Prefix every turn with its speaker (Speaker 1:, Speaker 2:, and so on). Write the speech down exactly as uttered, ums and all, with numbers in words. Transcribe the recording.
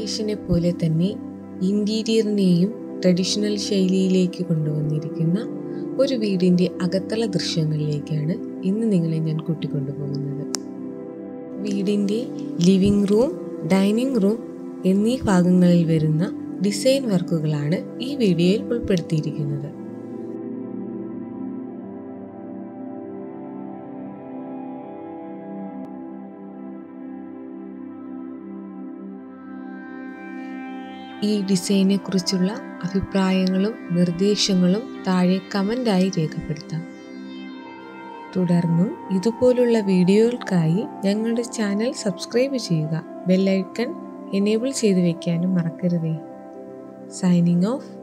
Speaker 1: ഡെക്കറേഷനെ പോലെ തന്നെ ഇൻറ്റീരിയറിനെയും ട്രഡീഷണൽ ശൈലിയിലേക്ക് കൊണ്ടുവന്നിരിക്കുന്ന ഒരു വീടിൻ്റെ അകത്തള ദൃശ്യങ്ങളിലേക്കാണ് ഇന്ന് നിങ്ങളെ ഞാൻ കൂട്ടിക്കൊണ്ടുപോകുന്നത്. വീടിൻ്റെ ലിവിംഗ് റൂം, ഡൈനിങ് റൂം എന്നീ ഭാഗങ്ങളിൽ വരുന്ന ഡിസൈൻ വർക്കുകളാണ് ഈ വീഡിയോയിൽ ഉൾപ്പെടുത്തിയിരിക്കുന്നത്. ഈ ഡിസൈനെ കുറിച്ചുള്ള അഭിപ്രായങ്ങളും നിർദ്ദേശങ്ങളും താഴെ കമൻ്റായി രേഖപ്പെടുത്താം. തുടർന്നും ഇതുപോലുള്ള വീഡിയോകൾക്കായി ഞങ്ങളുടെ ചാനൽ സബ്സ്ക്രൈബ് ചെയ്യുക. ബെൽ ഐക്കൺ എനേബിൾ ചെയ്ത് വയ്ക്കാനും മറക്കരുതേ. Signing of.